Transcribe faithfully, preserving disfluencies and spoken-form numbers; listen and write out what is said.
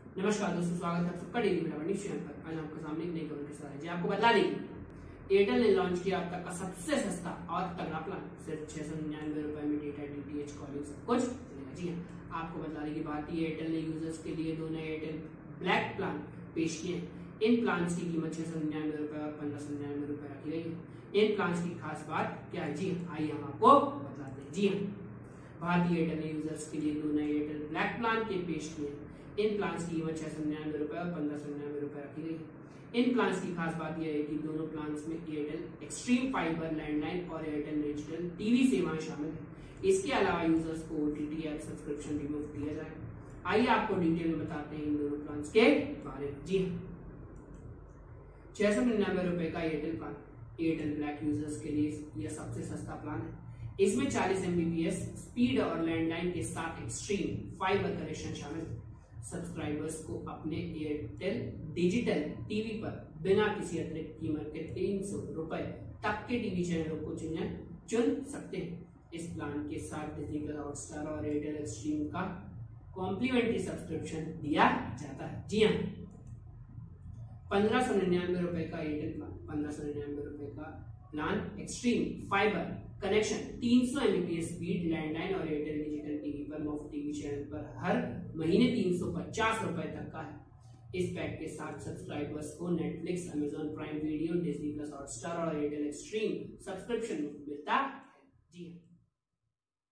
नमस्कार दोस्तों, स्वागत है आप सबका डेली बराबर न्यूज चैनल पर। आज आपके सामने एक नई खबर के साथ है जी आपको बता देंगे एयरटेल ने लॉन्च किया अब तक का सबसे सस्ता और तगड़ा प्लान। सिर्फ छह सौ निन्यानवे रुपए में डेटा, डीटीएच, कॉलिंग सब कुछ मिलेगा। जी हाँ, आपको बताने की बात है एयरटेल ने यूजर्स के लिए दो नए एयरटेल ब्लैक प्लान पेश किए हैं। इन प्लान की कीमत छह सौ निन्यानवे रुपए और पंद्रह सौ निन्यानवे रुपए रखी गई है। इन प्लान की खास बात क्या है, जी आइए हम आपको बताते हैं। जी हाँ, भारतीय एयरटेल ने यूजर्स के लिए दो नए एयरटेल ब्लैक प्लान के पेश किए हैं। इन प्लान्स की कीमत छह सौ निन्यानवे रुपए और पंद्रह सौ निन्यानवे रुपए रखी गई है। इन प्लान्स की खास बात यह है कि दोनों प्लान्स में एयरटेल एक्सट्रीम फाइबर, लैंडलाइन और एयरटेल डिजिटल टीवी सेवाएं शामिल है। इसके अलावा यूजर्स को ओटीटी ऐप सब्सक्रिप्शन भी मुफ्त दिया जाएगा। आइए आपको डिटेल में बताते हैं इन दोनों प्लान्स के बारे में। जी हाँ, छह सौ निन्यानवे रुपए का Airtel plan Airtel black users के लिए यह सबसे सस्ता प्लान है। इसमें चालीस एमबीपीएस स्पीड और लैंडलाइन के साथ एक्सट्रीम फाइबर कनेक्शन शामिल है। सब्सक्राइबर्स को अपने एयरटेल डिजिटल टीवी पर बिना किसी अतिरिक्त कीमत के तीन सौ रुपए तक के टीवी चैनलों को चुन चुन सकते हैं। इस प्लान के साथ डिज्नी प्लस, हॉटस्टार और एयरटेल एक्सट्रीम का कॉम्प्लीमेंट्री सब्सक्रिप्शन दिया जाता है। जी हाँ, पंद्रह सौ निन्यानवे रुपए का एयरटेल प्लान पंद्रह सौ निन्यानवे रुपए का प्लान एक्सट्रीम फाइबर कनेक्शन, तीन सौ एमबीपीएस स्पीड, लैंडलाइन और एयरटेल डिजिटल टीवी पर मुफ्त टीवी चैनल पर हर महीने तीन सौ पचास रुपए तक का है। इस पैक के साथ सब्सक्राइबर्स को Netflix, Amazon Prime Video, Disney plus, Hotstar और एयरटेल एक्सट्रीम सब्सक्रिप्शन मिलता है। जी